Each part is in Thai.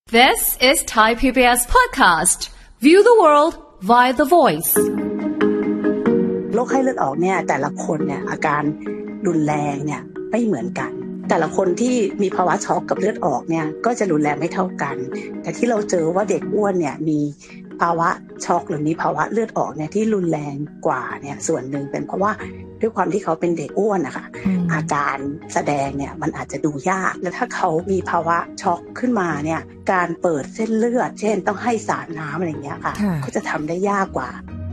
This is Thai PBS podcast. View the world via the voice. โรคไข้เลือดออกเนี่ยแต่ละคนเนี่ยอาการรุนแรงเนี่ยไม่เหมือนกันแต่ละคนที่มีภาวะช็อกกับเลือดออกเนี่ยก็จะรุนแรงไม่เท่ากันแต่ที่เราเจอว่าเด็กอ้วนเนี่ยมีภาวะช็อกหรือมีภาวะเลือดออกเนี่ยที่รุนแรงกว่าเนี่ยส่วนหนึ่งเป็นเพราะว่าด้วยความที่เขาเป็นเด็กอ้วนนะคะอาการแสดงเนี่ยมันอาจจะดูยากและถ้าเขามีภาวะช็อกขึ้นมาเนี่ยการเปิดเส้นเลือดเช่นต้องให้สารน้ำอะไรอย่างเงี้ยค่ะก็จะทำได้ยากกว่า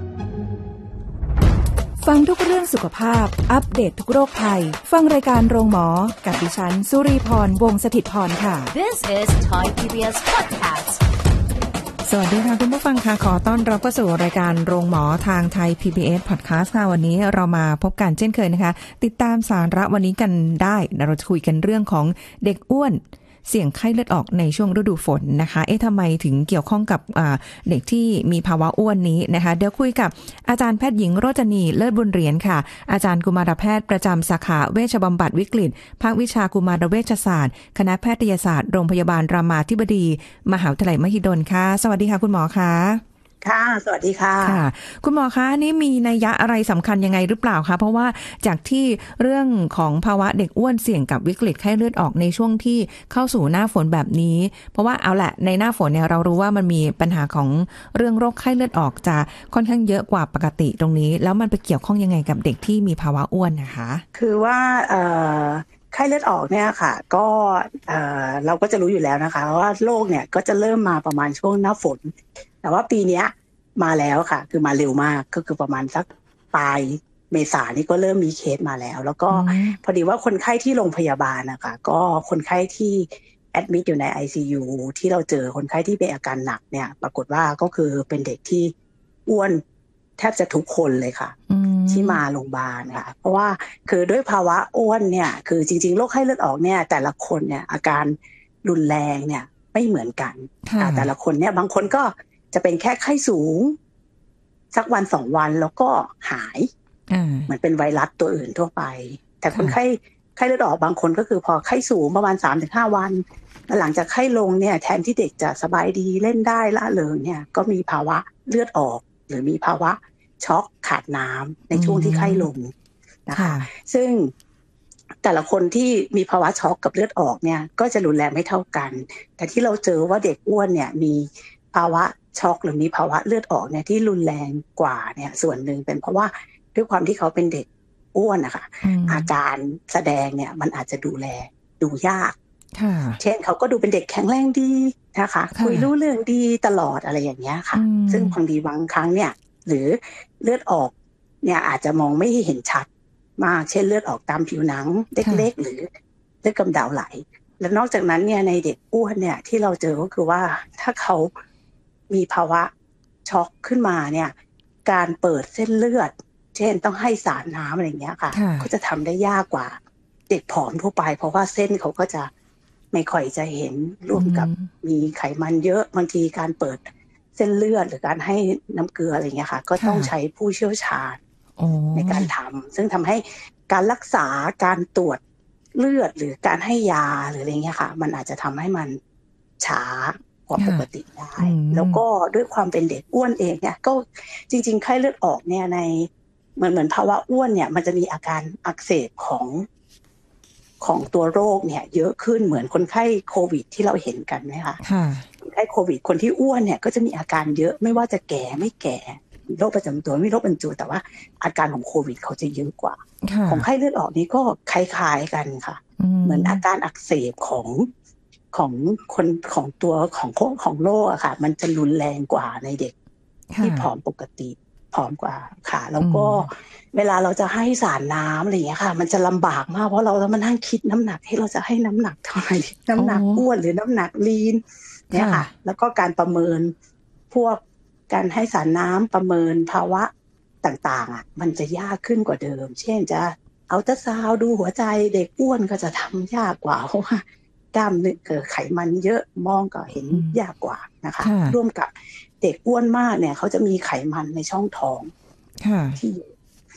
ฟังทุกเรื่องสุขภาพอัปเดต ทุกโรคภัยฟังรายการโรงหมอกับดิฉันสุรีพรวงศ์สถิตพรค่ะ This is Thai PBS podcast. สวัสดีค่ะคุณผู้ฟังค่ะขอต้อนรับเข้าสู่รายการโรงหมอทางไทย PBS Podcast ค่ะวันนี้เรามาพบกันเช่นเคยนะคะติดตามสาระวันนี้กันได้เราจะคุยกันเรื่องของเด็กอ้วนเสี่ยงไข้เลือดออกในช่วงฤดูฝนนะคะทำไมถึงเกี่ยวข้องกับเด็กที่มีภาวะอ้วนนี้นะคะเดี๋ยวคุยกับอาจารย์แพทย์หญิงโรจนีเลิศบุญเหรียญค่ะอาจารย์กุมารแพทย์ประจำสาขาเวชบำบัดวิกฤตภาควิชากุมารเวชศาสตร์คณะแพทยศาสตร์โรงพยาบาลรามาธิบดีมหาวิทยาลัยมหิดลค่ะสวัสดีค่ะคุณหมอคะค่ะสวัสดีค่ะคุณหมอคะนี่มีนัยยะอะไรสำคัญยังไงหรือเปล่าคะเพราะว่าจากที่เรื่องของภาวะเด็กอ้วนเสี่ยงกับวิกฤตไข้เลือดออกในช่วงที่เข้าสู่หน้าฝนแบบนี้เพราะว่าเอาแหละในหน้าฝนเนี่ยเรารู้ว่ามันมีปัญหาของเรื่องโรคไข้เลือดออกจะค่อนข้างเยอะกว่าปกติตรงนี้แล้วมันไปเกี่ยวข้องยังไงกับเด็กที่มีภาวะอ้วนนะคะคือว่าไข้เลือดออกเนี่ยค่ะก็เราก็จะรู้อยู่แล้วนะคะว่าโรคเนี่ยก็จะเริ่มมาประมาณช่วงหน้าฝนแต่ว่าปีนี้มาแล้วค่ะคือมาเร็วมากก็คือประมาณสักปลายเมษายนนี่ก็เริ่มมีเคสมาแล้วก็พอดีว่าคนไข้ที่โรงพยาบาลนะคะก็คนไข้ที่แอดมิดอยู่ใน ICU ที่เราเจอคนไข้ที่เป็นอาการหนักเนี่ยปรากฏว่าก็คือเป็นเด็กที่อ้วนแทบจะทุกคนเลยค่ะที่มาโรงพยาบาลค่ะเพราะว่าคือด้วยภาวะอ้วนเนี่ยคือจริงๆโรคไข้เลือดออกเนี่ยแต่ละคนเนี่ยอาการรุนแรงเนี่ยไม่เหมือนกันแต่ละคนเนี่ยบางคนก็จะเป็นแค่ไข้สูงสักวัน2วันแล้วก็หายเหมือนเป็นไวรัสตัวอื่นทั่วไปแต่คนไข้เลือดออกบางคนก็คือพอไข้สูงประมาณ 3-5 วันแล้วหลังจากไข้ลงเนี่ยแทนที่เด็กจะสบายดีเล่นได้ล่าเริงเนี่ยก็มีภาวะเลือดออกหรือมีภาวะช็อกขาดน้ำในช่วงที่ไข้ลงนะคะซึ่งแต่ละคนที่มีภาวะช็อกกับเลือดออกเนี่ยก็จะรุนแรงไม่เท่ากันแต่ที่เราเจอว่าเด็กอ้วนเนี่ยมีภาวะช็อกหรือมีภาวะเลือดออกเนี่ยที่รุนแรงกว่าเนี่ยส่วนหนึ่งเป็นเพราะว่าด้วยความที่เขาเป็นเด็กอ้วนนะคะอาการแสดงเนี่ยมันอาจจะดูยากเช่นเขาก็ดูเป็นเด็กแข็งแรงดีนะคะคุยรู้เรื่องดีตลอดอะไรอย่างเงี้ยค่ะซึ่งบางทีบางครั้งเนี่ยหรือเลือดออกเนี่ยอาจจะมองไม่เห็นชัดมากเช่นเลือดออกตามผิวหนังเล็กๆหรือเลือดกำเดาไหลและนอกจากนั้นเนี่ยในเด็กอ้วนเนี่ยที่เราเจอก็คือว่าถ้าเขามีภาวะช็อกขึ้นมาเนี่ยการเปิดเส้นเลือดเช่นต้องให้สารน้ำอะไรอย่างเงี้ยค่ะก็จะทำได้ยากกว่าเด็กผอมทั่วไปเพราะว่าเส้นเขาก็จะไม่ค่อยจะเห็นร่วมกับมีไขมันเยอะบางทีการเปิดเส้นเลือดหรือการให้น้ำเกลืออะไรเงี้ยค่ะก็ต้องใช้ผู้เชี่ยวชาญในการทำซึ่งทำให้การรักษาการตรวจเลือดหรือการให้ยาหรืออะไรเงี้ยค่ะมันอาจจะทำให้มันช้ากว่าปกติได้แล้วก็ด้วยความเป็นเด็กอ้วนเองเนี่ยก็จริงๆไข้เลือดออกเนี่ยในเหมือนภาวะอ้วนเนี่ยมันจะมีอาการอักเสบของตัวโรคเนี่ยเยอะขึ้นเหมือนคนไข้โควิดที่เราเห็นกันไหมคะคนไข้โควิดคนที่อ้วนเนี่ยก็จะมีอาการเยอะไม่ว่าจะแก่ไม่แก่โรคประจำตัวไม่โรคประจำตัวแต่ว่าอาการของโควิดเขาจะเยอะกว่าของไข้เลือดออกนี่ก็คล้ายๆกันค่ะเหมือนอาการอักเสบของคนของตัวของโรคอะค่ะมันจะรุนแรงกว่าในเด็กที่ผอมปกติผอมกว่าค่ะแล้วก็เวลาเราจะให้สารน้ำอะไรอย่างเงี้ยค่ะมันจะลำบากมากเพราะเราต้องมานั่งคิดน้ำหนักให้เราจะให้น้ำหนักเท่าไหร่น้ำหนักอ้วนหรือน้ำหนักลีนเนี่ยค่ะแล้วก็การประเมินพวกการให้สารน้ำประเมินภาวะต่างๆอ่ะมันจะยากขึ้นกว่าเดิมเช่นจะอัลตราซาวด์ดูหัวใจเด็กอ้วนก็จะทำยากกว่าเพราะว่ากล้ามเนื้อไขมันเยอะมองก็เห็นยากกว่านะคะร่วมกับเด็กอ้วนมากเนี่ยเขาจะมีไขมันในช่องท้องที่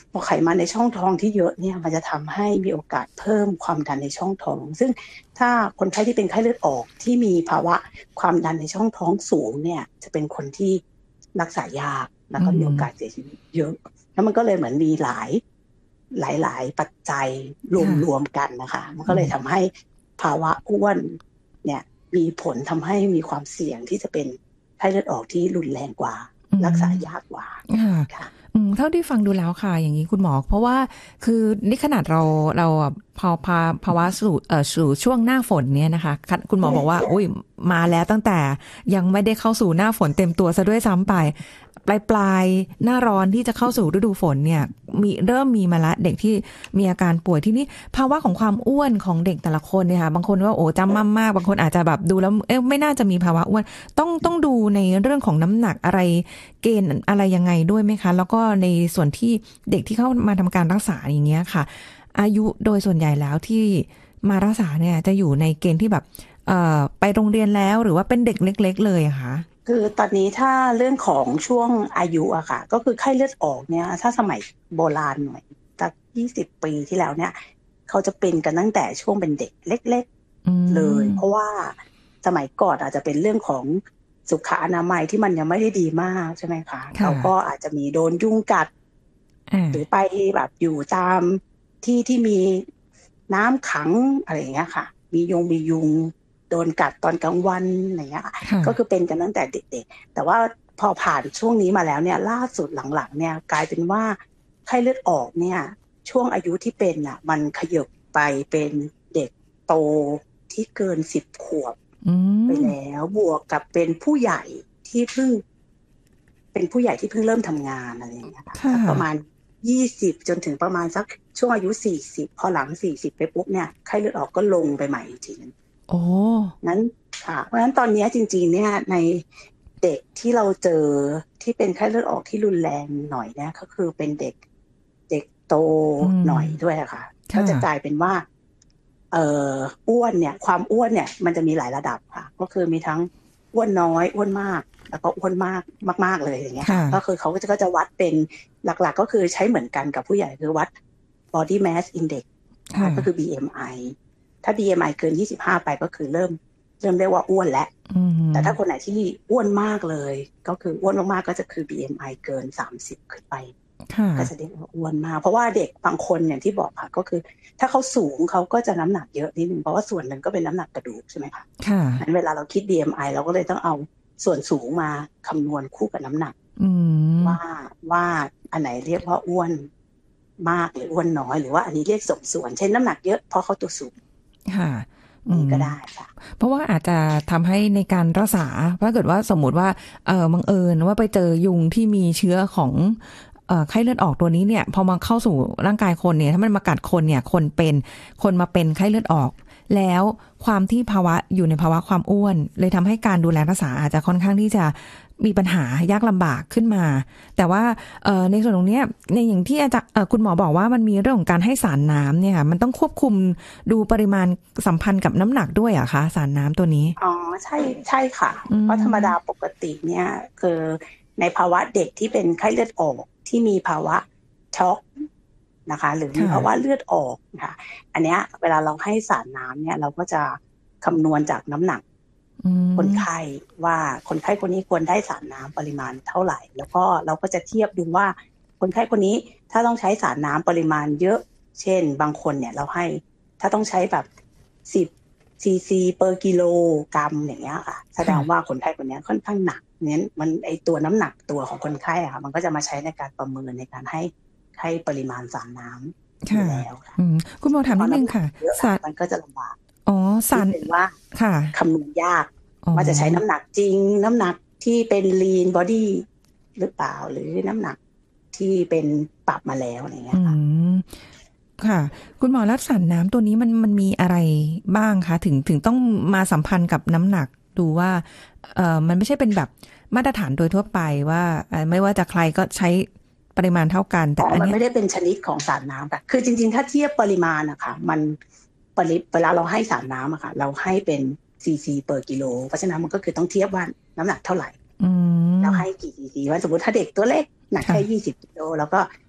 พอไขมันในช่องท้องที่เยอะเนี่ยมันจะทำให้มีโอกาสเพิ่มความดันในช่องท้องซึ่งถ้าคนไข้ที่เป็นไข้เลือดออกที่มีภาวะความดันในช่องท้องสูงเนี่ยจะเป็นคนที่รักษายากแล้วก็มีโอกาสเสียชีวิตเยอะแล้วมันก็เลยเหมือนมีหลายปัจจัยรวมกันนะคะมันก็เลยทำให้ภาวะอ้วนเนี่ยมีผลทำให้มีความเสี่ยงที่จะเป็นไข้เลือดออกที่รุนแรงกว่ารักษายากกว่าค่ะเท่าที่ฟังดูแล้วค่ะอย่างนี้คุณหมอเพราะว่าคือนี่ขนาดเราพอภาวะสู่ช่วงหน้าฝนเนี่ยนะคะคุณหมอบอกว่าอุ้ยมาแล้วตั้งแต่ยังไม่ได้เข้าสู่หน้าฝนเต็มตัวซะด้วยซ้ำไปปลายหน้าร้อนที่จะเข้าสู่ฤดูฝนเนี่ยเริ่มมีมาละเด็กที่มีอาการป่วยที่นี่ภาวะของความอ้วนของเด็กแต่ละคนเนี่ยค่ะบางคนว่าโอ้จำมั่มมากบางคนอาจจะแบบดูแล้วไม่น่าจะมีภาวะอ้วนต้องดูในเรื่องของน้ำหนักอะไรเกณฑ์อะไรยังไงด้วยไหมคะแล้วก็ในส่วนที่เด็กที่เข้ามาทำการรักษาอย่างเงี้ยค่ะอายุโดยส่วนใหญ่แล้วที่มารักษาเนี่ยจะอยู่ในเกณฑ์ที่แบบไปโรงเรียนแล้วหรือว่าเป็นเด็กเล็กๆเลยอะคะคือตอนนี้ถ้าเรื่องของช่วงอายุอะค่ะก็คือไข้เลือดออกเนี่ยถ้าสมัยโบราณหน่อยสัก20 ปีที่แล้วเนี่ยเขาจะเป็นกันตั้งแต่ช่วงเป็นเด็กเล็กๆเลยเพราะว่าสมัยก่อนอาจจะเป็นเรื่องของสุขอนามัยที่มันยังไม่ได้ดีมากใช่ไหมคะเขาก็อาจจะมีโดนยุงกัดหรือไปแบบอยู่ตามที่มีน้ำขังอะไรอย่างเงี้ยค่ะมียุงโดนกัดตอนกลางวันอะไรเงี้ยก็คือเป็นกันตั้งแต่เด็กๆแต่ว่าพอผ่านช่วงนี้มาแล้วเนี่ยล่าสุดหลังๆเนี่ยกลายเป็นว่าไข้เลือดออกเนี่ยช่วงอายุที่เป็นอ่ะมันขยับไปเป็นเด็กโตที่เกิน10 ขวบไปแล้วบวกกับเป็นผู้ใหญ่ที่เพิ่งเริ่มทำงานอะไรอย่างเงี้ยค่ะประมาณ20จนถึงประมาณสักช่วงอายุ40พอหลัง40ไปปุ๊บเนี่ยไข้เลือดออกก็ลงไปใหม่อีกทีนึงโอ้นั้นค่ะเพราะฉะนั้นตอนนี้จริงๆเนี่ยในเด็กที่เราเจอที่เป็นไข้เลือดออกที่รุนแรงหน่อยเนี่ยก็คือเป็นเด็กโตหน่อยด้วยค่ะก็จะกลายเป็นว่าอ้วนเนี่ยความอ้วนเนี่ยมันจะมีหลายระดับค่ะก็คือมีทั้งอ้วนน้อยอ้วนมากแล้วก็อ้วนมากเลยอย่างเงี้ยก็คือเขาก็จะวัดเป็นหลักๆก็คือใช้เหมือนกันกับผู้ใหญ่คือวัด body mass index ก็คือ BMI ถ้า BMI เกิน25ไปก็คือเริ่มเรียกว่าอ้วนแล้วแต่ถ้าคนไหนที่อ้วนมากเลยก็คืออ้วนมากๆก็จะคือ BMI เกิน30ขึ้นไปก็จะเรียกว่าอ้วนมากเพราะว่าเด็กบางคนอย่างที่บอกค่ะก็คือถ้าเขาสูงเขาก็จะน้ำหนักเยอะนิดนึงเพราะว่าส่วนหนึ่งก็เป็นน้ำหนักกระดูกใช่ไหมคะงั้นเวลาเราคิด BMI เราก็เลยต้องเอาส่วนสูงมาคำนวณคู่กับน้ำหนักว่าอันไหนเรียกว่าอ้วนมากหรืออ้วนน้อยหรือว่าอันนี้เรียกสมส่วนเช่นน้ำหนักเยอะเพราะเขาตัวสูงค่ะก็ได้ค่ะเพราะว่าอาจจะทำให้ในการรักษาถ้าเกิดว่าสมมุติว่าบังเอิญว่าไปเจอยุงที่มีเชื้อของไข้เลือดออกตัวนี้เนี่ยพอมาเข้าสู่ร่างกายคนเนี่ยถ้ามันมากัดคนเนี่ยคนมาเป็นไข้เลือดออกแล้วความที่ภาวะอยู่ในภาวะความอ้วนเลยทำให้การดูแลรักษาอาจจะค่อนข้างที่จะมีปัญหายากลำบากขึ้นมาแต่ว่าในส่วนตรงนี้ในอย่างที่อาจารย์คุณหมอบอกว่ามันมีเรื่องของการให้สารน้ำเนี่ยค่ะมันต้องควบคุมดูปริมาณสัมพันธ์กับน้ำหนักด้วยอะคะสารน้ำตัวนี้อ๋อใช่ค่ะเพราะธรรมดาปกติเนี่ยคือในภาวะเด็กที่เป็นไข้เลือดออกที่มีภาวะช็อกนะคะหรือมีภาวะเลือดออกค่ะอันเนี้ยเวลาเราให้สารน้ำเนี่ยเราก็จะคำนวณจากน้ำหนักคนไข้ว่าคนไข้คนนี้ควรได้สารน้ำปริมาณเท่าไหร่แล้วก็เราก็จะเทียบดูว่าคนไข้คนนี้ถ้าต้องใช้สารน้ำปริมาณเยอะเช่นบางคนเนี่ยเราให้ถ้าต้องใช้แบบ10 cc per กิโลกรัมอย่างเงี้ยค่ะแสดงว่าคนไข้คนนี้ค่อนข้างหนักงั้นมันไอตัวน้ำหนักตัวของคนไข้อะค่ะมันก็จะมาใช้ในการประเมินในการให้ปริมาณสารน้ำอยู่แล้วค่ะคุณหมอถามนิดนึงค่ะสารมันก็จะลำบากสารเป็นว่าคำนวณยากว่าจะใช้น้ำหนักจริงน้ำหนักที่เป็น lean body หรือเปล่าหรือน้ำหนักที่เป็นปรับมาแล้วอะไรเงี้ยค่ะคุณหมอรับสารน้ำตัวนี้มันมีอะไรบ้างคะถึงต้องมาสัมพันธ์กับน้ำหนักดูว่ามันไม่ใช่เป็นแบบมาตรฐานโดยทั่วไปว่าไม่ว่าจะใครก็ใช้ปริมาณเท่ากันแต่อันนี้มันไม่ได้เป็นชนิดของสารน้ำค่ะคือจริงๆถ้าเทียบปริมาณนะคะมันเวลาเราให้สารน้ำอะค่ะเราให้เป็นcc per กิโลเพราะฉะนั้นมันก็คือต้องเทียบว่าน้ำหนักเท่าไหร่แล้วให้กี่ cc ว่าสมมติถ้าเด็กตัวเล็กหนักแค่20 กิโลแล้วก็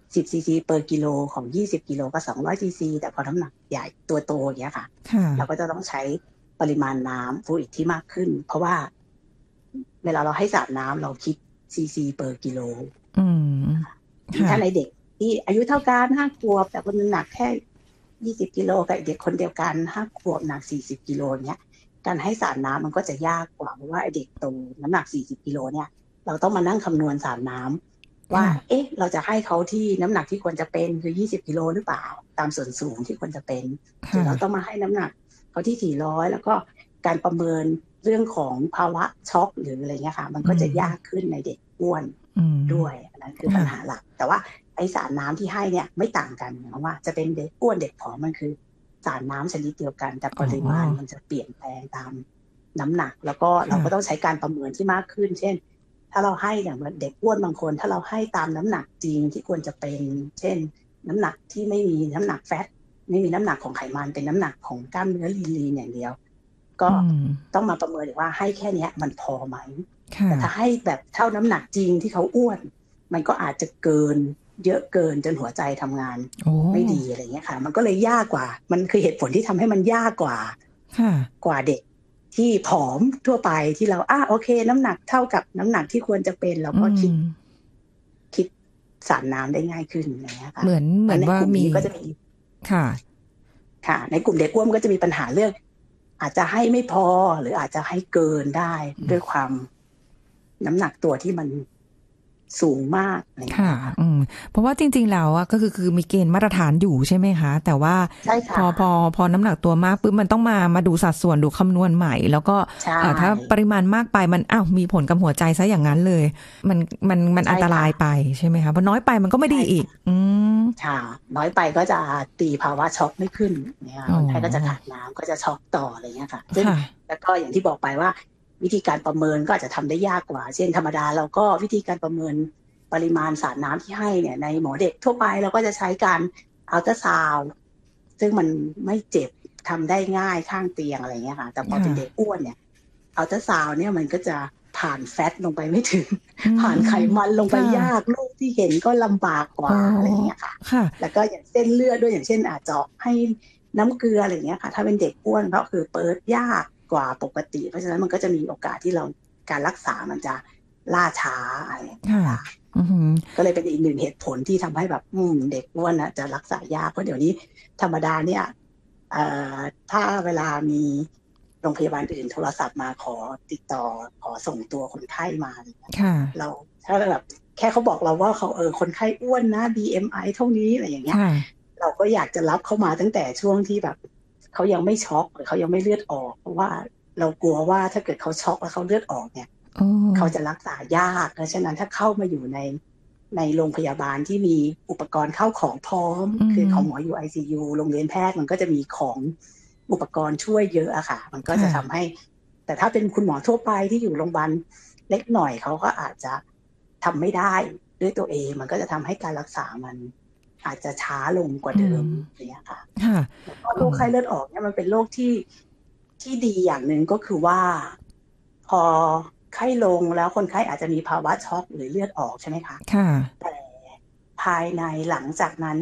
10 cc per กิโลของ20กิโลก็200 cc แต่พอน้ำหนักใหญ่ตัวโตอย่างเงี้ยค่ะเราก็จะต้องใช้ปริมาณน้ำฟลูอิดที่มากขึ้นเพราะว่าเวลาเราให้สารน้ำเราคิด cc per กิโลถ้าในเด็กที่อายุเท่ากัน5 ขวบแต่คนนึงหนักแค่20กิโลกับเด็กคนเดียวกัน5 ขวบหนัก40กิโลเนี้ยการให้สารน้ำมันก็จะยากกว่าเพราะว่าไอเด็กโตน้ำหนัก40กิโลเนี่ยเราต้องมานั่งคำนวณสารน้ำว่าเราจะให้เขาที่น้ำหนักที่ควรจะเป็นคือ20กิโลหรือเปล่าตามส่วนสูงที่ควรจะเป็นหรือเราต้องมาให้น้ำหนักเขาที่400แล้วก็การประเมินเรื่องของภาวะช็อกหรืออะไรเงี้ยค่ะมันก็จะยากขึ้นในเด็กอ้วนด้วยนั่นคือปัญหาหลักแต่ว่าไอสารน้ำที่ให้เนี่ยไม่ต่างกันเพราะว่าจะเป็นเด็กอ้วนเด็กผอมมันคือสารน้ำชนิดเดียวกันแต่ปริมาณมันจะเปลี่ยนแปลงตามน้ำหนักแล้วก็เราก็ต้องใช้การประเมินที่มากขึ้นเช่นถ้าเราให้อย่างเด็กอ้วนบางคนถ้าเราให้ตามน้ำหนักจริงที่ควรจะเป็นเช่นน้ำหนักที่ไม่มีน้ำหนักแฟตไม่มีน้ำหนักของไขมันเป็นน้ำหนักของกล้ามเนื้อลีนอย่างเดียวก็ต้องมาประเมินว่าให้แค่นี้มันพอไหมแต่ถ้าให้แบบเท่าน้ำหนักจริงที่เขาอ้วนมันก็อาจจะเกินเยอะเกินจนหัวใจทำงานไม่ดีอะไรเงี้ยค่ะมันก็เลยยากกว่ามันคือเหตุผลที่ทำให้มันยากกว่าเด็กที่ผอมทั่วไปที่เราโอเคน้ำหนักเท่ากับน้ำหนักที่ควรจะเป็นเราก็คิดสารน้ำได้ง่ายขึ้นอะไรเงี้ยค่ะเหมือนว่ามีก็จะมีค่ะในกลุ่มเด็กอ้วนก็จะมีปัญหาเรื่องอาจจะให้ไม่พอหรืออาจจะให้เกินได้ด้วยความน้ำหนักตัวที่มันสูงมากค่ะเพราะว่าจริงๆแล้วก็คือมีเกณฑ์มาตรฐานอยู่ใช่ไหมคะแต่ว่าพอน้ำหนักตัวมากปุ๊บมันต้องมาดูสัดส่วนดูคำนวณใหม่แล้วก็ถ้าปริมาณมากไปมันมีผลกับหัวใจซะอย่างนั้นเลยมันอันตรายไปใช่ไหมคะเพราะน้อยไปมันก็ไม่ดีอีกค่ะน้อยไปก็จะตีภาวะช็อกไม่ขึ้นเนี่ยคนไข้ก็จะขาดน้ำก็จะช็อกต่ออะไรเงี้ยค่ะซึ่งแล้วก็อย่างที่บอกไปว่าวิธีการประเมินก็อาจจะทำได้ยากกว่าเช่นธรรมดาเราก็วิธีการประเมินปริมาณสารน้ำที่ให้เนี่ยในหมอเด็กทั่วไปเราก็จะใช้การอัลตราซาวด์ซึ่งมันไม่เจ็บทำได้ง่ายข้างเตียงอะไรเงี้ยค่ะแต่พอเป็นเด็กอ้วนเนี่ยอัลตราซาวด์เนี่ยมันก็จะผ่านแฟตลงไปไม่ถึงผ่านไขมันลงไปยากรูปที่เห็นก็ลำบากกว่าอะไรเงี้ยค่ะแล้วก็อย่างเส้นเลือดด้วยอย่างเช่นอาจจะให้น้ำเกลืออะไรเงี้ยค่ะถ้าเป็นเด็กอ้วนก็คือเปิดยากกว่าปกติเพราะฉะนั้นมันก็จะมีโอกาสที่เราการรักษามันจะล่าช้าอะไรก็เลยเป็นอีกหนึ่งเหตุผลที่ทำให้แบบเด็กอ้วนนะจะรักษายากเพราะเดี๋ยวนี้ธรรมดาเนี่ยถ้าเวลามีโรงพยาบาลอื่นโทรศัพท์มาขอติดต่อขอส่งตัวคนไข้มาเราถ้าแบบแค่เขาบอกเราว่าเขาคนไข้อ้วนนะ BMI เท่านี้อะไรอย่างเงี้ยเราก็อยากจะรับเข้ามาตั้งแต่ช่วงที่แบบเขายังไม่ช็อกหรือเขายังไม่เลือดออกเพราะว่าเรากลัวว่าถ้าเกิดเขาช็อกแล้วเขาเลือดออกเนี่ยเขาจะรักษายากเพราะฉะนั้นถ้าเข้ามาอยู่ในโรงพยาบาลที่มีอุปกรณ์เข้าของพร้อมคือของหมออยู่ ICU โรงเรียนแพทย์มันก็จะมีของอุปกรณ์ช่วยเยอะอะค่ะมันก็จะทำให้แต่ถ้าเป็นคุณหมอทั่วไปที่อยู่โรงพยาบาลเล็กหน่อยเขาก็อาจจะทำไม่ได้ด้วยตัวเองมันก็จะทำให้การรักษามันอาจจะช้าลงกว่าเดิมเนี่ยค่ะแล้วก็โรคไข้เลือดออกเนี่ยมันเป็นโรคที่ดีอย่างหนึ่งก็คือว่าพอไข้ลงแล้วคนไข้อาจจะมีภาวะช็อกหรือเลือดออกใช่ไหมคะแต่ภายในหลังจากนั้น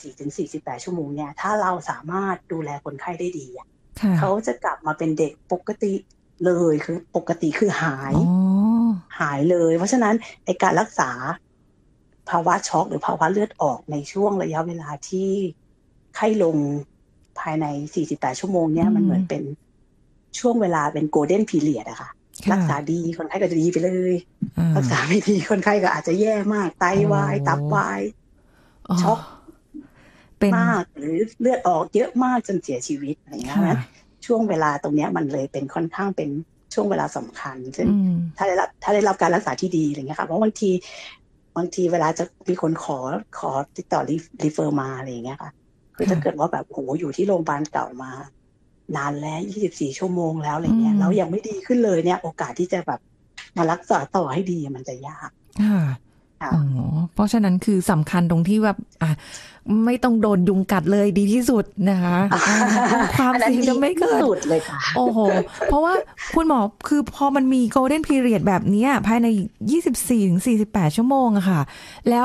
24-48 ชั่วโมงเนี่ยถ้าเราสามารถดูแลคนไข้ได้ดีเขาจะกลับมาเป็นเด็กปกติเลยคือปกติคือหายเลยเพราะฉะนั้นในการรักษาภาวะช็อกหรือภาวะเลือดออกในช่วงระยะเวลาที่ไข้ลงภายใน48ชั่วโมงเนี่ยมันเหมือนเป็นช่วงเวลาเป็นโกลเด้นพีเรียดอะค่ะรักษาดีคนไข้ก็จะดีไปเลยรักษาไม่ดีคนไข้ก็อาจจะแย่มากไตวายตับวายช็อกมากหรือเลือดออกเยอะมากจนเสียชีวิตอะไรอย่างเงี้ยนะช่วงเวลาตรงนี้มันเลยเป็นค่อนข้างเป็นช่วงเวลาสำคัญซึ่งถ้าได้รับการรักษาที่ดีอะไรเงี้ยค่ะเพราะบางทีเวลาจะมีคนขอติดต่อรีเฟอร์มาอะไรอย่างเงี้ยค่ะคือถ้าเกิดว่าแบบโหอยู่ที่โรงพยาบาลเก่ามานานแล้ว24ชั่วโมงแล้วอะไรเงี้ยแล้วยังไม่ดีขึ้นเลยเนี่ยโอกาสที่จะแบบมารักษาต่อให้ดีมันจะยากเพราะฉะนั้นคือสำคัญตรงที่แบบไม่ต้องโดนยุงกัดเลยดีที่สุดนะคะความเสี่ยงจะไม่เกิดเลยค่ะโอ้โหเพราะว่าคุณหมอคือพอมันมี Golden Period แบบนี้ภายใน 24-48 ชั่วโมงอะค่ะแล้ว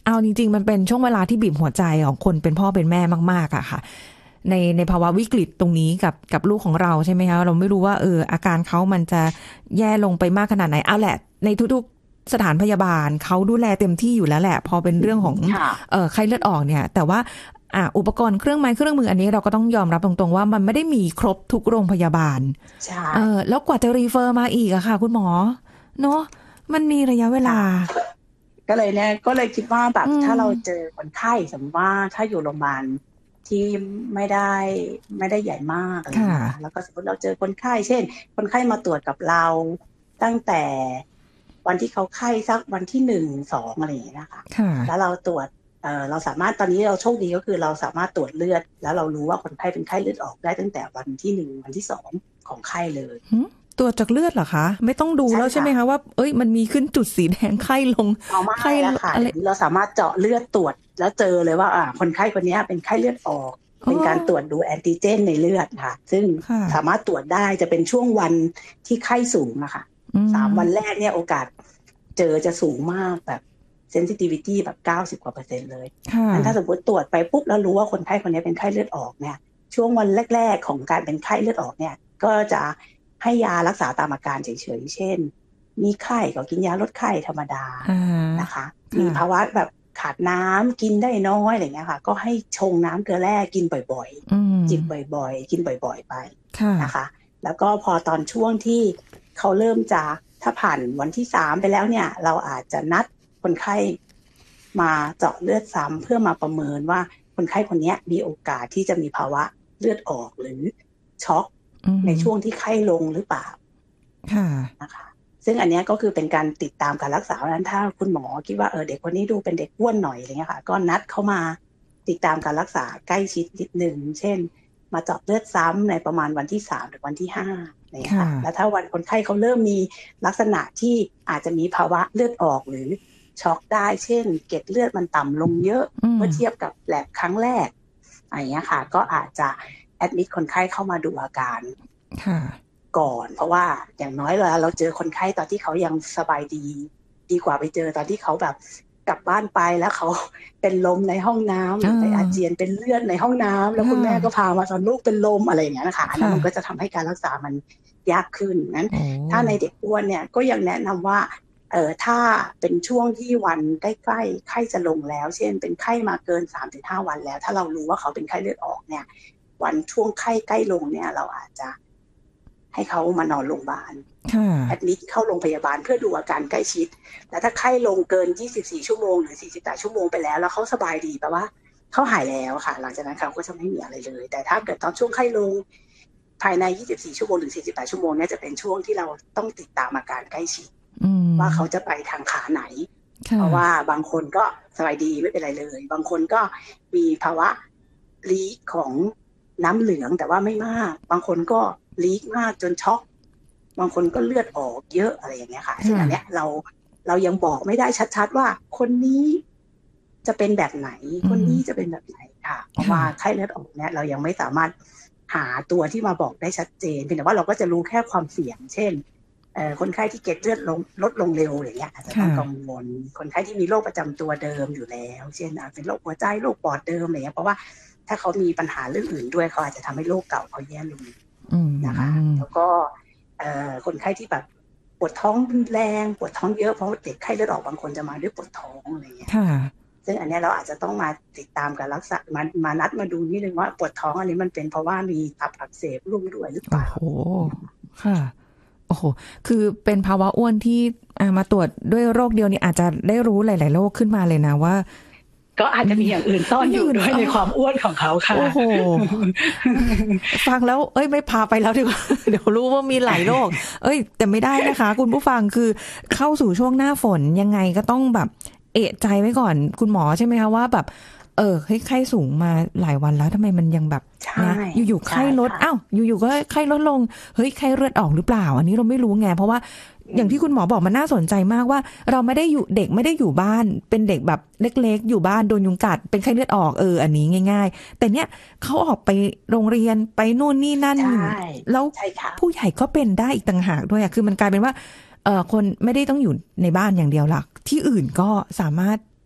เอาจริงๆมันเป็นช่วงเวลาที่บีบหัวใจของคนเป็นพ่อเป็นแม่มากๆอะค่ะในภาวะวิกฤตตรงนี้กับลูกของเราใช่ไหมคะเราไม่รู้ว่าอาการเขามันจะแย่ลงไปมากขนาดไหนเอาแหละในทุกๆสถานพยาบาลเขาดูแลเต็มที่อยู่แล้วแหละพอเป็นเรื่องของไข้เลือดออกเนี่ยแต่ว่าอุปกรณ์เครื่องไม้เครื่องมืออันนี้เราก็ต้องยอมรับตรงๆว่ามันไม่ได้มีครบทุกโรงพยาบาลใช่แล้วกว่าจะรีเฟอร์มาอีกอะค่ะคุณหมอเนาะมันมีระยะเวลาก็เลยคิดว่าแบบถ้าเราเจอคนไข้สมมติว่าถ้าอยู่โรงพยาบาลที่ไม่ได้ใหญ่มากอะไรนะแล้วก็สมมติเราเจอคนไข้เช่นคนไข้มาตรวจกับเราตั้งแต่วันที่เขาไข้สักวันที่1-2อะไรอย่างเงี้ยนะคะแล้วเราตรวจเราสามารถตอนนี้เราโชคดีก็คือเราสามารถตรวจเลือดแล้วเรารู้ว่าคนไข้เป็นไข้เลือดออกได้ตั้งแต่วันที่1วันที่2ของไข้เลยตรวจจากเลือดเหรอคะไม่ต้องดูแล้วใช่ไหมคะว่ามันมีขึ้นจุดสีแดงไข้ลงไข้อะไรเราสามารถเจาะเลือดตรวจแล้วเจอเลยว่าคนไข้คนนี้เป็นไข้เลือดออกเป็นการตรวจดูแอนติเจนในเลือดค่ะซึ่งสามารถตรวจได้จะเป็นช่วงวันที่ไข้สูงอะค่ะ3 วันแรกเนี่ยโอกาสเจอจะสูงมากแบบsensitivity แบบ90%กว่าเลยงั้นถ้าสมมติตรวจไปปุ๊บแล้วรู้ว่าคนไข้คนนี้เป็นไข้เลือดออกเนี่ยช่วงวันแรกๆของการเป็นไข้เลือดออกเนี่ยก็จะให้ยารักษาตามอาการเฉยๆเช่นมีไข้ก็กินยาลดไข้ธรรมดานะคะมีภาวะแบบขาดน้ำกินได้น้อยอะไรเงี้ยค่ะก็ให้ชงน้ำเกลือแร่กินบ่อยๆจิบบ่อยๆกินบ่อยๆไปนะคะแล้วก็พอตอนช่วงที่เขาเริ่มจะถ้าผ่านวันที่3ไปแล้วเนี่ยเราอาจจะนัดคนไข้มาเจาะเลือดซ้ำเพื่อมาประเมินว่าคนไข้คนนี้มีโอกาสที่จะมีภาวะเลือดออกหรือช็อกในช่วงที่ไข้ลงหรือเปล่านะคะซึ่งอันนี้ก็คือเป็นการติดตามการรักษาเพราะฉะนั้นถ้าคุณหมอคิดว่าเด็กคนนี้ดูเป็นเด็กอ้วนหน่อยอะไรเงี้ยค่ะก็นัดเขามาติดตามการรักษาใกล้ชิดนิดนึงเช่นมาเจาะเลือดซ้ำในประมาณวันที่3หรือวันที่5เนี่ยค่ะแล้วถ้าวันคนไข้เขาเริ่มมีลักษณะที่อาจจะมีภาวะเลือดออกหรือช็อกได้เช่นเกล็ดเลือดมันต่ำลงเยอะเมื่อเทียบกับแลบครั้งแรกอะไรเงี้ยค่ะก็อาจจะแอดมิทคนไข้เข้ามาดูอาการก่อนเพราะว่าอย่างน้อยเราเจอคนไข้ตอนที่เขายังสบายดีกว่าไปเจอตอนที่เขาแบบกลับบ้านไปแล้วเขาเป็นลมในห้องน้ำไปอาเจียนเป็นเลือดในห้องน้ำแล้วคุณแม่ก็พามาตอนลูกเป็นลมอะไรอย่างเงี้ยนะคะอันนั้นมันก็จะทำให้การรักษามันยากขึ้นงั้นถ้าในเด็กอ้วนเนี่ยก็ยังแนะนำว่าถ้าเป็นช่วงที่วันใกล้ๆไข้จะลงแล้วเช่นเป็นไข้มาเกิน 3-5 วันแล้วถ้าเรารู้ว่าเขาเป็นไข้เลือดออกเนี่ยวันช่วงไข้ใกล้ลงเนี่ยเราอาจจะให้เขามานอนโรงพยาบาลแอดมิทเข้าโรงพยาบาลเพื่อดูอาการใกล้ชิดแต่ถ้าไข้ลงเกิน24ชั่วโมงหรือ48ชั่วโมงไปแล้วเขาสบายดีแปลว่าเขาหายแล้วค่ะหลังจากนั้นเขาก็จะไม่มีอะไรเลยแต่ถ้าเกิดตอนช่วงไข้ลงภายใน24ชั่วโมงหรือ48ชั่วโมงเนี่ยจะเป็นช่วงที่เราต้องติดตามอาการใกล้ชิดว่าเขาจะไปทางขาไหนเพราะว่าบางคนก็สบายดีไม่เป็นไรเลยบางคนก็มีภาวะลีกของน้ำเหลืองแต่ว่าไม่มากบางคนก็ลีกมากจนช็อกบางคนก็เลือดออกเยอะอะไรอย่างเงี้ยค่ะซึ่งอันเนี้ยเรายังบอกไม่ได้ชัดๆว่าคนนี้จะเป็นแบบไหนคนนี้จะเป็นแบบไหนค่ะเพราะว่าไข้เลือดออกเนี่ยเรายังไม่สามารถหาตัวที่มาบอกได้ชัดเจนเพียงแต่ว่าเราก็จะรู้แค่ความเสี่ยงเช่นคนไข้ที่เกล็ดเลือดลดลงเร็วอย่างเงี้ยอาจจะต้องกังวลคนไข้ที่มีโรคประจำตัวเดิมอยู่แล้วเช่นอาจเป็นโรคหัวใจโรคปอดเดิมอะไรเงี้ยเพราะว่าถ้าเขามีปัญหาเรื่องอื่นด้วยเขาอาจจะทำให้โรคเก่าเขาแย่ลงนะคะแล้วก็คนไข้ที่แบบปวดท้องแรงปวดท้องเยอะเพราะเด็กไข้เลือดออกบางคนจะมาด้วยปวดท้องอะไรเงี้ยซึ่งอันนี้เราอาจจะต้องมาติดตามการรักษามานัดมาดูนิดนึงว่าปวดท้องอันนี้มันเป็นเพราะว่ามีตับอักเสบร่วมด้วยหรือเปล่าโอ้โหค่ะโอ้โหคือเป็นภาวะอ้วนที่มาตรวจด้วยโรคเดียวนี่อาจจะได้รู้หลายๆโรคขึ้นมาเลยนะว่าก็อาจจะมีอย่างอื่นซ่อนอยู่ด้วยในความอ้วนของเขาค่ะโอ้โหฟังแล้วไม่พาไปแล้วดีกว่าเดี๋ยวรู้ว่ามีหลายโรคแต่ไม่ได้นะคะคุณผู้ฟังคือเข้าสู่ช่วงหน้าฝนยังไงก็ต้องแบบเอะใจไว้ก่อนคุณหมอใช่ไหมคะว่าแบบไข้สูงมาหลายวันแล้วทำไมมันยังแบบนะอยู่ๆไข้ลดอยู่ๆก็ไข้ลดลงไข้เลือดออกหรือเปล่าอันนี้เราไม่รู้ไงเพราะว่าอย่างที่คุณหมอบอกมันน่าสนใจมากว่าเราไม่ได้อยู่เด็กไม่ได้อยู่บ้านเป็นเด็กแบบเล็กๆอยู่บ้านโดนยุงกัดเป็นไข้เลือดออกอันนี้ง่ายๆแต่เนี้ยเขาออกไปโรงเรียนไปนู่นนี่นั่นแล้วผู้ใหญ่ก็เป็นได้อีกต่างหากด้วยคือมันกลายเป็นว่าคนไม่ได้ต้องอยู่ในบ้านอย่างเดียวหลักที่อื่นก็สามารถ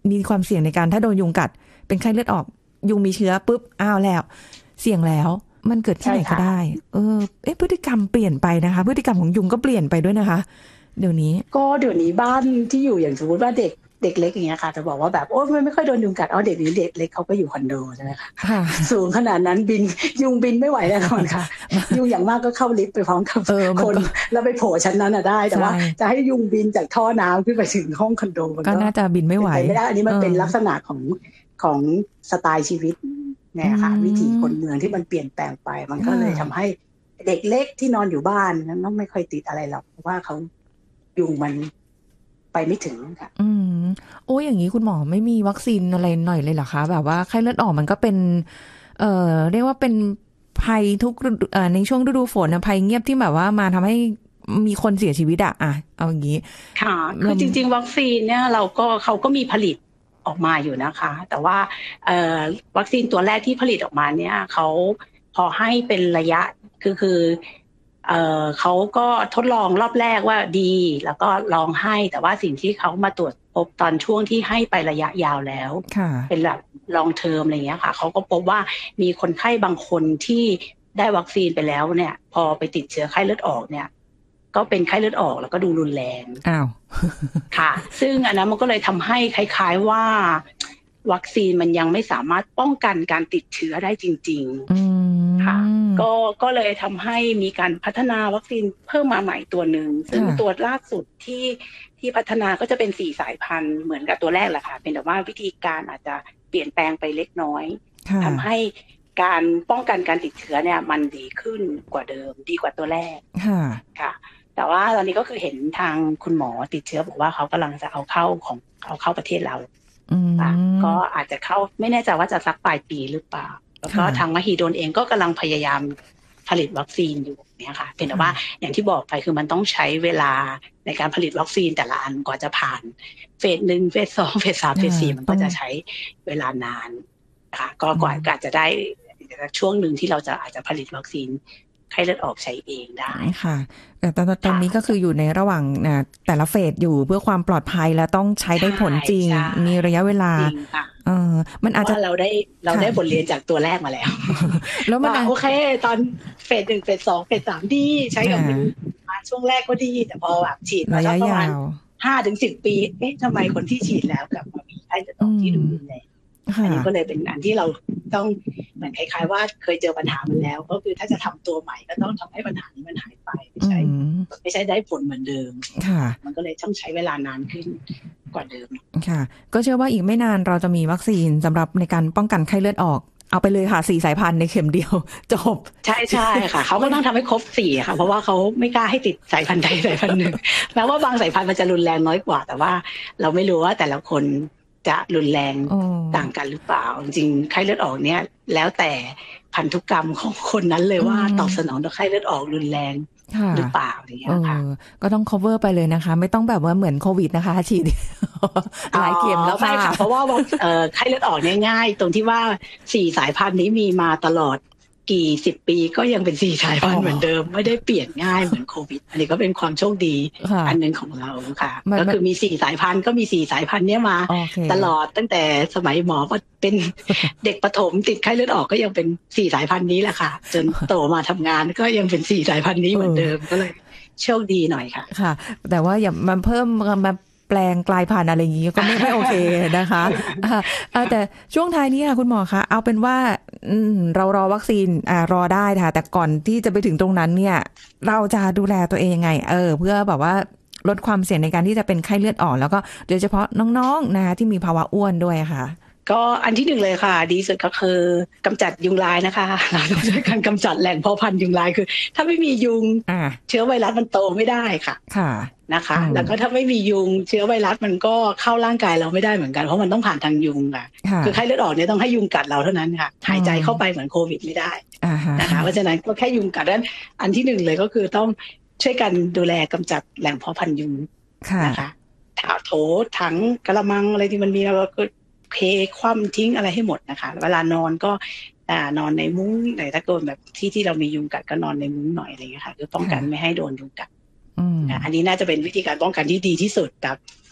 มีความเสี่ยงในการถ้าโดนยุงกัดเป็นไข้เลือดออกยุงมีเชื้อปุ๊บอ้าวแล้วเสี่ยงแล้วมันเกิดที่ไหนก็ได้พฤติกรรมเปลี่ยนไปนะคะพฤติกรรมของยุงก็เปลี่ยนไปด้วยนะคะเดี๋ยวนี้บ้านที่อยู่อย่างสมมติว่าเด็กเล็กอย่างเงี้ยค่ะจะบอกว่าแบบโอ้ไม่ค่อยโดนยุงกัดเด็กนี้เด็กเล็กเขาก็อยู่คอนโดใช่ไหมคะสูงขนาดนั้นยุงบินไม่ไหวแน่นอนค่ะยุงอย่างมากก็เข้าลิฟต์ไปพร้อมกับคนแล้วไปโผล่ชั้นนั้นได้แต่ว่าจะให้ยุงบินจากท่อน้ำขึ้นไปถึงห้องคอนโดมันก็น่าจะบินไม่ไหวไม่ได้อันนี้มันเป็นลักษณะของสไตล์ชีวิตเนี่ยค่ะวิถีคนเมืองที่มันเปลี่ยนแปลงไปมันก็เลยทำให้เด็กเล็กที่นอนอยู่บ้านนั้นไม่ค่อยติดอะไรหรอกเพราะว่าเขายุงมันไปไม่ถึงค่ะโอ้อย่างนี้คุณหมอไม่มีวัคซีนอะไรหน่อยเลยเหรอคะแบบว่าไข้เลือดออกมันก็เป็นเรียกว่าเป็นภัยทุกในช่วงฤดูฝนภัยเงียบที่แบบว่ามาทำให้มีคนเสียชีวิตเอาอย่างนี้ค่ะคือจริงๆวัคซีนเนี่ยเขาก็มีผลิตออกมาอยู่นะคะแต่ว่าวัคซีนตัวแรกที่ผลิตออกมาเนี่ยเขาพอให้เป็นระยะคือเขาก็ทดลองรอบแรกว่าดีแล้วก็ลองให้แต่ว่าสิ่งที่เขามาตรวจพบตอนช่วงที่ให้ไประยะยาวแล้วเป็นแบบลองเทอมอะไรอย่างเงี้ยค่ะเขาก็พบว่ามีคนไข้บางคนที่ได้วัคซีนไปแล้วเนี่ยพอไปติดเชื้อไข้เลือดออกเนี่ยก็เป็นไข้เลือดออกแล้วก็ดูรุนแรงค่ะซึ่งอันนั้นมันก็เลยทำให้คล้ายๆว่าวัคซีนมันยังไม่สามารถป้องกันการติดเชื้อได้จริงๆค่ะก็เลยทำให้มีการพัฒนาวัคซีนเพิ่มมาใหม่ตัวหนึ่งซึ่งตัวล่าสุดที่พัฒนาก็จะเป็น4สายพันธุ์เหมือนกับตัวแรกแหละค่ะเป็นแต่ว่าวิธีการอาจจะเปลี่ยนแปลงไปเล็กน้อยทำให้การป้องกันการติดเชื้อเนี่ยมันดีขึ้นกว่าเดิมดีกว่าตัวแรกค่ะแต่ว่าตอนนี้ก็คือเห็นทางคุณหมอติดเชื้อบอกว่าเขากำลังจะเอาเข้าประเทศเราก็อาจจะเข้าไม่แน่ใจว่าจะสักปลายปีหรือเปล่าแล้วก็ทางมหิดลเองก็กำลังพยายามผลิตวัคซีนอยู่เนี่ยค่ะเป็นแต่ว่าอย่างที่บอกไปคือมันต้องใช้เวลาในการผลิตวัคซีนแต่ละอันกว่าจะผ่านเฟส1เฟส2เฟส3เฟส4มันก็จะใช้เวลานานค่ะก็กว่าจะได้ช่วงหนึ่งที่เราจะอาจจะผลิตวัคซีนไข้เลือดออกใช้เองได้ค่ะแต่ตอนนี้ก็คืออยู่ในระหว่างแต่ละเฟสอยู่เพื่อความปลอดภัยและต้องใช้ได้ผลจริงมีระยะเวลามันอาจจะเราได้บทเรียนจากตัวแรกมาแล้วแล้วมันโอเคตอนเฟส1เฟส2เฟส3ดีใช้กับมาช่วงแรกก็ดีแต่พอแบบฉีดมาสักประมาณ 5-10 ปีทำไมคนที่ฉีดแล้วกลับมามีไข้เลือดออกที่ดูรุนแรงอันนี้ก็เลยเป็นอันที่เราต้องเหมือนคล้ายๆว่าเคยเจอปัญหามันแล้วก็คือถ้าจะทำตัวใหม่ก็ต้องทำให้ปัญหานี้มันหายไปไม่ใช่ได้ผลเหมือนเดิมมันก็เลยต้องใช้เวลานานขึ้นกว่าเดิมค่ะก็เชื่อว่าอีกไม่นานเราจะมีวัคซีนสำหรับในการป้องกันไข้เลือดออกเอาไปเลยค่ะ4สายพันธุ์ในเข็มเดียวจบใช่ค่ะเขาก็ต้องทำให้ครบ4ค่ะเพราะว่าเขาไม่กล้าให้ติดสายพันธุ์ใดสายพันธุ์หนึ่งแม้ว่าบางสายพันธุ์มันจะรุนแรงน้อยกว่าแต่ว่าเราไม่รู้ว่าแต่ละคนจะรุนแรงต่างกันหรือเปล่าจริงๆไข้เลือดออกเนี่ยแล้วแต่พันธุกรรมของคนนั้นเลยว่าตอบสนองต่อไข้เลือดออกรุนแรงหรือเปล่าอย่างเงี้ยค่ะก็ต้อง cover ไปเลยนะคะไม่ต้องแบบว่าเหมือนโควิดนะคะฉีดหลายเข็มแล้วค่ะเพราะว่าไข้เลือดออกง่ายๆตรงที่ว่า4สายพันธุ์นี้มีมาตลอดกี่10 ปีก็ยังเป็น4สายพันธุ์เหมือนเดิมไม่ได้เปลี่ยนง่ายเหมือนโควิดอันนี้ก็เป็นความโชคดีอันนึงของเราค่ะก็คือมี4สายพันธุ์ก็มี4สายพันธุ์เนี้ยมาตลอดตั้งแต่สมัยหมอเป็นเด็กประถมติดไข้เลือดออกก็ยังเป็น4สายพันธุ์นี้แหละค่ะจนโตมาทำงานก็ยังเป็น4สายพันธุ์นี้เหมือนเดิมก็เลยโชคดีหน่อยค่ะค่ะแต่ว่าอย่ามาเพิ่มมาแปลงกลายพันธุ์อะไรอย่างนี้ก็ไม่โอเคนะคะแต่ช่วงท้ายนี้ค่ะคุณหมอคะเอาเป็นว่าเรารอวัคซีนรอได้ค่ะแต่ก่อนที่จะไปถึงตรงนั้นเนี่ยเราจะดูแลตัวเองยังไงเพื่อแบบว่าลดความเสี่ยงในการที่จะเป็นไข้เลือดออกแล้วก็โดยเฉพาะน้องๆนะคะที่มีภาวะอ้วนด้วยค่ะก็อันที่1เลยค่ะดีสุดก็คือกำจัดยุงลายนะคะเราต้องช่วยกันกำจัดแหล่งเพาะพันธุ์ยุงลายคือถ้าไม่มียุงเชื้อไวรัสมันโตไม่ได้ค่ะนะคะแล้วก็ถ้าไม่มียุงเชื้อไวรัสมันก็เข้าร่างกายเราไม่ได้เหมือนกันเพราะมันต้องผ่านทางยุงค่ะคือไข้เลือดออกเนี่ยต้องให้ยุงกัดเราเท่านั้นค่ะหายใจเข้าไปเหมือนโควิดไม่ได้นะคะเพราะฉะนั้นก็แค่ยุงกัดนั้นอันที่1เลยก็คือต้องช่วยกันดูแลกำจัดแหล่งเพาะพันธุ์ยุงนะคะโถถังกระมังอะไรที่มันมีเราก็เทคว่ำทิ้งอะไรให้หมดนะคะเวลานอนก็นอนในมุ้งแต่ถ้าโดนแบบที่เรามียุงกัดก็นอนในมุ้งหน่อยอะไรอย่างเงี้ยค่ะคือป้องกันไม่ให้โดนยุงกัดอันนี้น่าจะเป็นวิธีการป้องกันที่ดีที่สุดกับ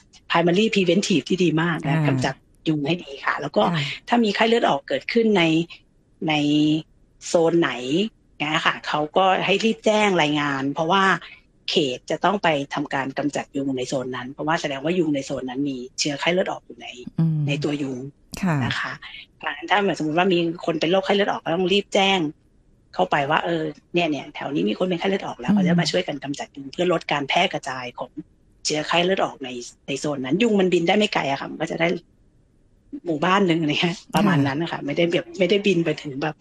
primary preventive ที่ดีมากนะกำจัดยุงให้ดีค่ะแล้วก็ถ้ามีไข้เลือดออกเกิดขึ้นในโซนไหนนะค่ะเขาก็ให้รีบแจ้งรายงานเพราะว่าเขตจะต้องไปทำการกำจัดยุงในโซนนั้นเพราะว่าแสดงว่ายุงในโซนนั้นมีเชื้อไข้เลือดออกอยู่ในตัวยุงนะคะถ้าเหมือนสมมติว่ามีคนเป็นโรคไข้เลือดออกก็ต้องรีบแจ้งเข้าไปว่าเนี่ยแถวนี้มีคนเป็นไข้เลือดออกแล้วเขาจะมาช่วยกันกำจัดยุงเพื่อลดการแพร่กระจายของเชื้อไข้เลือดออกในโซนนั้นยุงมันบินได้ไม่ไกลอะค่ะมันก็จะได้หมู่บ้านนึงเนี่ยประมาณนั้นนะคะไม่ได้บินไปถึงแบบ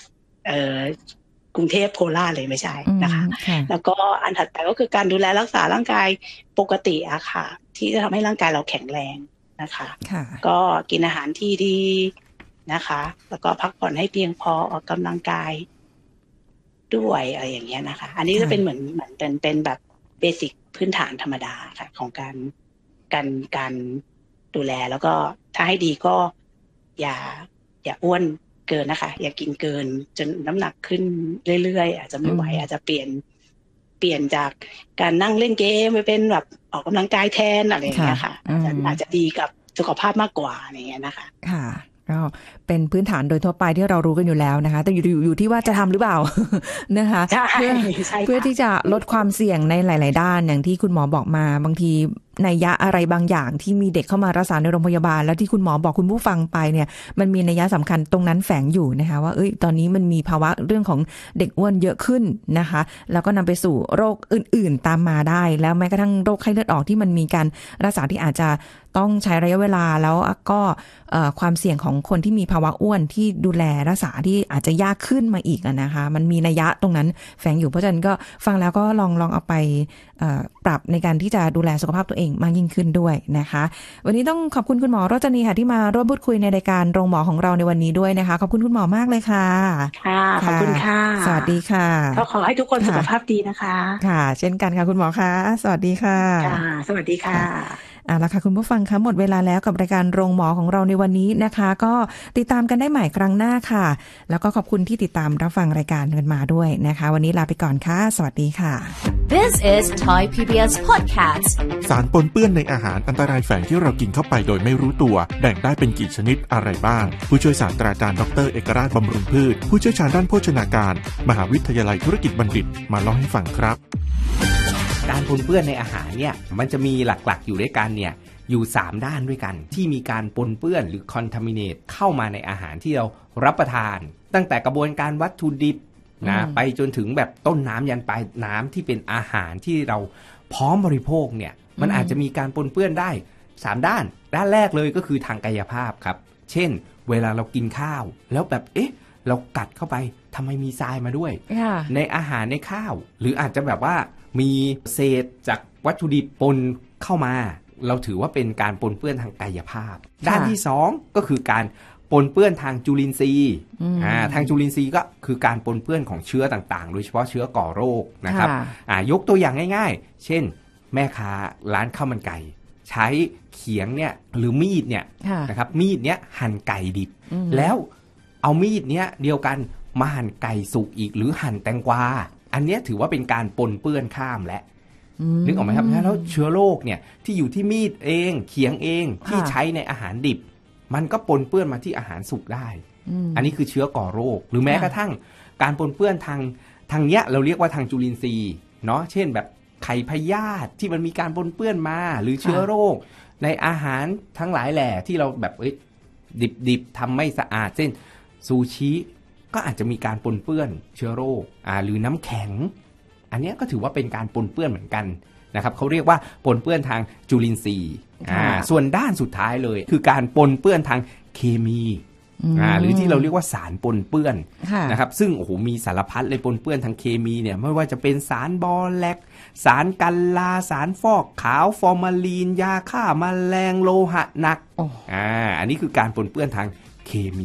กรุงเทพโคราชเลยไม่ใช่นะคะแล้วก็อันถัดไปก็คือการดูแลรักษาร่างกายปกติอะค่ะที่จะทำให้ร่างกายเราแข็งแรงนะคะก็กินอาหารที่ดีนะคะแล้วก็พักผ่อนให้เพียงพอออกกำลังกายด้วยอะไรอย่างเงี้ยนะคะอันนี้จะเป็นเหมือนเป็นแบบเบสิกพื้นฐานธรรมดาค่ะของการดูแลแล้วก็ถ้าให้ดีก็อย่าอ้วนเกินนะคะอย่ากินเกินจนน้ำหนักขึ้นเรื่อยๆอาจจะไม่ไหวอาจจะเปลี่ยนจากการนั่งเล่นเกมไปเป็นแบบออกกำลังกายแทนอะไรอย่างเงี้ยค่ะอาจจะดีกับสุขภาพมากกว่าอย่างเงี้ยนะคะค่ะก็เป็นพื้นฐานโดยทั่วไปที่เรารู้กันอยู่แล้วนะคะแต่อยู่ที่ว่าจะทำหรือเปล่านะคะเพื่อที่จะลดความเสี่ยงในหลายๆด้านอย่างที่คุณหมอบอกมาบางทีนัยยะอะไรบางอย่างที่มีเด็กเข้ามารักษาในโรงพยาบาลแล้วที่คุณหมอบอกคุณผู้ฟังไปเนี่ยมันมีนัยยะสำคัญตรงนั้นแฝงอยู่นะคะว่าตอนนี้มันมีภาวะเรื่องของเด็กอ้วนเยอะขึ้นนะคะแล้วก็นำไปสู่โรคอื่นๆตามมาได้แล้วแม้กระทั่งโรคไข้เลือดออกที่มันมีการรักษาที่อาจจะต้องใช้ระยะเวลาแล้วก็ความเสี่ยงของคนที่มีภาวะอ้วนที่ดูแลรักษาที่อาจจะยากขึ้นมาอีกนะคะมันมีนัยยะตรงนั้นแฝงอยู่เพราะฉะนั้นก็ฟังแล้วก็ลองเอาไปปรับในการที่จะดูแลสุขภาพตัวเองมากยิ่งขึ้นด้วยนะคะวันนี้ต้องขอบคุณคุณหมอโรจนีค่ะที่มาร่วมพูดคุยในรายการโรงหมอของเราในวันนี้ด้วยนะคะขอบคุณคุณหมอมากเลยค่ะค่ะขอบคุณค่ะสวัสดีค่ะก็ขอให้ทุกคนสุขภาพดีนะคะค่ะเช่นกันค่ะคุณหมอคะสวัสดีค่ะค่ะสวัสดีค่ะแล้วค่ะคุณผู้ฟังคะหมดเวลาแล้วกับรายการโรงหมอของเราในวันนี้นะคะก็ติดตามกันได้ใหม่ครั้งหน้าค่ะแล้วก็ขอบคุณที่ติดตามรับฟังรายการกันมาด้วยนะคะวันนี้ลาไปก่อนค่ะสวัสดีค่ะ This is Thai PBS Podcast สารปนเปื้อนในอาหารอันตรายแฝงที่เรากินเข้าไปโดยไม่รู้ตัวแบ่งได้เป็นกี่ชนิดอะไรบ้างผู้ช่วยศาสตราจารย์ดร.เอกราชบำรุงพืชผู้เชี่ยวชาญด้านโภชนาการมหาวิทยาลัยธุรกิจบัณฑิตมาเล่าให้ฟังครับการปนเปื้อนในอาหารเนี่ยมันจะมีหลักๆอยู่ด้วยกันเนี่ยอยู่3ด้านด้วยกันที่มีการปนเปื้อนหรือ contaminate เข้ามาในอาหารที่เรารับประทานตั้งแต่กระบวนการวัตถุดิบนะไปจนถึงแบบต้นน้ำยันปลายน้ำที่เป็นอาหารที่เราพร้อมบริโภคเนี่ยมันอาจจะมีการปนเปื้อนได้3ด้านแรกเลยก็คือทางกายภาพครับเช่นเวลาเรากินข้าวแล้วแบบเรากัดเข้าไปทำไมมีทรายมาด้วยในอาหารในข้าวหรืออาจจะแบบว่ามีเศษจากวัตถุดิบปนเข้ามาเราถือว่าเป็นการปนเปื้อนทางกายภาพด้านที่2ก็คือการปนเปื้อนทางจุลินทรีย์ทางจุลินทรีย์ก็คือการปนเปื้อนของเชื้อต่างๆโดยเฉพาะเชื้อก่อโรคนะครับยกตัวอย่างง่ายๆเช่นแม่ค้าร้านข้าวมันไก่ใช้เขียงเนี่ยหรือมีดเนี่ยนะครับมีดเนี้ยหั่นไก่ดิบแล้วเอามีดเนี้ยเดียวกันมาหั่นไก่สุกอีกหรือหั่นแตงกวาอันนี้ถือว่าเป็นการปนเปื้อนข้ามและนึกออกไหมครับแล้วเชื้อโรคเนี่ยที่อยู่ที่มีดเองเขียงเองที่ใช้ในอาหารดิบมันก็ปนเปื้อนมาที่อาหารสุกได้อันนี้คือเชื้อก่อโรคหรือแม้กระทั่งการปนเปื้อนทางเนี้ยเราเรียกว่าทางจุลินทรีย์เนาะเช่นแบบไข่พยาธิที่มันมีการปนเปื้อนมาหรือเชื้อโรคในอาหารทั้งหลายแหล่ที่เราแบบดิบทำไม่สะอาดเช่นซูชิก็อาจจะมีการปนเปื้อนเชื้อโรคหรือน้ำแข็งอันนี้ก็ถือว่าเป็นการปนเปื้อนเหมือนกันนะครับเขาเรียกว่าปนเปื้อนทางจุลินทรีย์ส่วนด้านสุดท้ายเลยคือการปนเปื้อนทางเคมีหรือที่เราเรียกว่าสารปนเปื้อนนะครับซึ่งโอ้โหมีสารพัดเลยปนเปื้อนทางเคมีเนี่ยไม่ว่าจะเป็นสารบอแลกสารกันลาสารฟอกขาวฟอร์มาลีนยาฆ่าแมลงโลหะหนักอันนี้คือการปนเปื้อนทางเคมี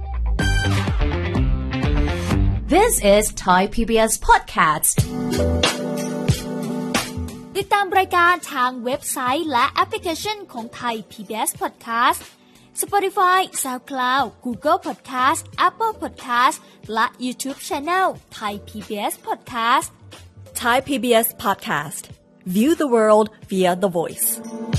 This is Thai PBS Podcast ติดตามรายการทางเว็บไซต์และแอปพลิเคชันของ Thai PBS Podcast Spotify, SoundCloud, Google Podcast, Apple Podcast และ YouTube Channel Thai PBS Podcast Thai PBS Podcast View the world via the voice